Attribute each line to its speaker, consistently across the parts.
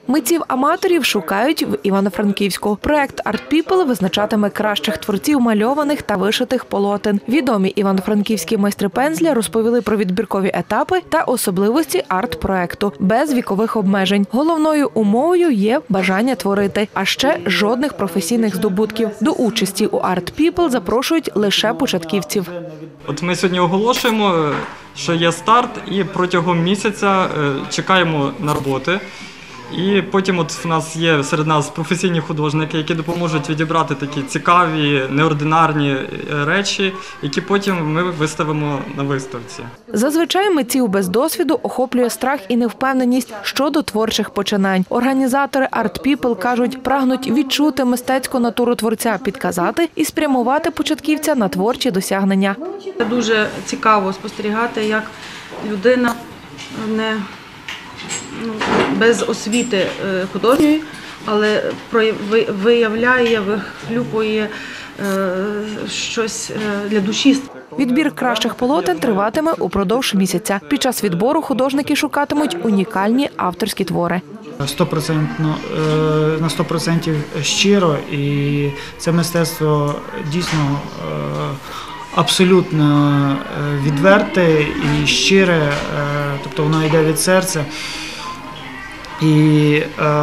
Speaker 1: Митців-аматорів шукають в Івано-Франківську. Проект Art People визначатиме кращих творців мальованих та вишитих полотен. Відомі івано-франківські майстри пензля розповіли про відбіркові етапи та особливості арт-проекту без вікових обмежень. Головною умовою є бажання творити, а ще жодних професійних здобутків. До участі у Art People запрошують лише початківців.
Speaker 2: От ми сьогодні оголошуємо, що є старт, і протягом місяця чекаємо на роботи. І потім от в нас є серед нас професійні художники, які допоможуть відібрати такі цікаві, неординарні речі, які потім ми виставимо на виставці.
Speaker 1: Зазвичай митців без досвіду охоплює страх і невпевненість щодо творчих починань. Організатори Art People кажуть, прагнуть відчути мистецьку натуру творця, підказати і спрямувати початківця на творчі досягнення.
Speaker 3: Дуже цікаво спостерігати, як людина без освіти художньої, але виявляє, вихлюпує щось для душі.
Speaker 1: Відбір кращих полотен триватиме упродовж місяця. Під час відбору художники шукатимуть унікальні авторські твори.
Speaker 4: На 100% щиро, і це мистецтво дійсно абсолютно відверте і щире, тобто воно йде від серця. І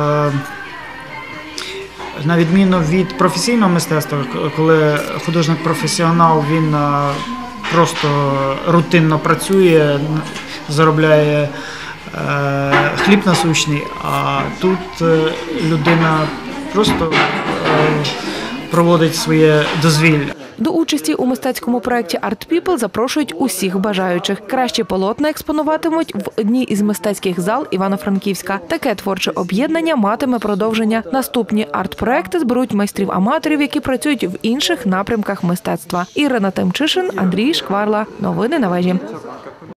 Speaker 4: на відміну від професійного мистецтва, коли художник-професіонал, він просто рутинно працює, заробляє хліб насущний, а тут людина просто проводить своє дозвілля.
Speaker 1: До участі у мистецькому проєкті Art People запрошують усіх бажаючих. Кращі полотна експонуватимуть в одній із мистецьких зал Івано-Франківська. Таке творче об'єднання матиме продовження. Наступні арт-проекти зберуть майстрів-аматорів, які працюють в інших напрямках мистецтва. Ірина Тимчишин, Андрій Шкварла. Новини на вежі.